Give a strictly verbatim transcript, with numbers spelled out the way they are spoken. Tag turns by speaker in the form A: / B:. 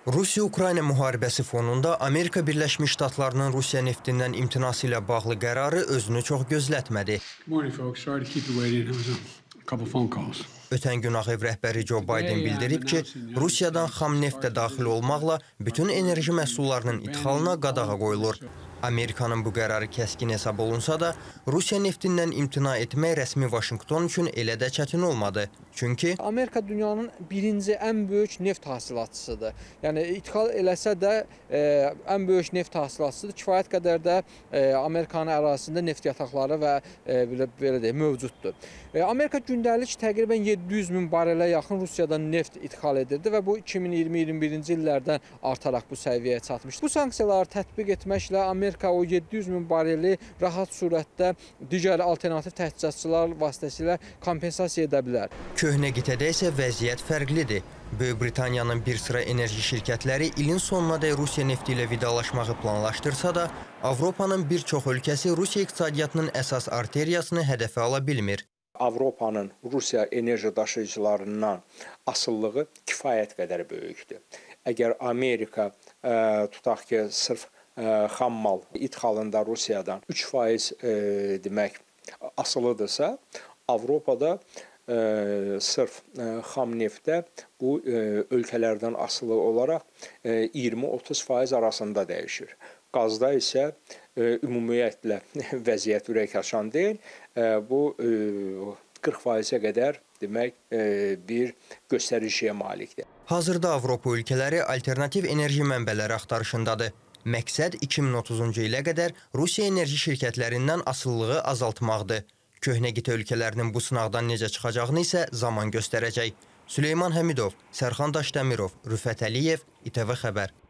A: Rusiya-Ukrayna müharibəsi fonunda Amerika Birləşmiş Ştatlarının Rusiya neftindən imtinası ilə bağlı qərarı özünü çox gözlətmədi. Ötən gün Ağ Ev rəhbəri Joe Biden bildirib ki, Rusiyadan xam neft də daxil olmaqla bütün enerji məhsullarının idxalına qadağa qoyulur. Amerikanın bu qərarı kəskin hesab olunsa da, Rusiya neftindən imtina etmək rəsmi Vaşinqton üçün elə də çətin olmadı. Çünki
B: Amerika dünyanın birinci ən böyük neft hasilatçısıdır. Yəni idxal eləsə də e, ən böyük neft hasilatçısıdır. Kifayət qədər də e, Amerikanın ərazisində neft yataqları və e, belə, belə deyək, mövcuddur. E, Amerika gündəlik təqribən yeddi yüz min barelə yaxın Rusiyadan neft idxal edirdi və bu iki min iyirmi iyirmi birinci illərdən artaraq bu səviyyəyə çatmışdı. Bu sanksiyaları tətbiq etməklə Amerika o yeddi yüz min bareli rahat surətdə digər alternativ təchizatçılar vasitəsilə kompensasiya edə bilər.
A: Köhnə qitədə isə vəziyyət fərqlidir. Böyük Britaniyanın bir sıra enerji şirkətləri ilin sonunadək Rusiya nefti ilə vidalaşmağı planlaşdırsa da, Avropanın bir çox ölkəsi Rusiya iqtisadiyyatının əsas arteriyasını hədəfə ala bilmir.
C: Avropanın Rusiya enerji daşıyıcılarından asılılığı kifayət qədər böyükdür. Əgər Amerika ə, tutaq ki, sırf ə, xam mal idxalında Rusiyadan üç faiz ə, demək asılıdırsa, Avropada Ə, sırf ə, xam neftdə bu ə, ölkələrdən asılı olaraq iyirmi otuz faiz arasında dəyişir. Qazda isə ə, ümumiyyətlə vəziyyət ürəkaçan deyil, ə, bu ə, qırx faizə qədər demək ə, bir göstəriciyə malikdir.
A: Hazırda Avropa ölkələri alternativ enerji mənbələri axtarışındadır. Məqsəd iki min otuzuncu ilə qədər Rusiya enerji şirkətlərindən asılılığı azaltmaqdır. Köhnə qitə ölkələrinin bu sınaqdan necə çıxacağını isə zaman göstərəcək. Süleyman Həmidov, Sərxan Daşdəmirov, Rüfət Əliyev, İTV Xəbər.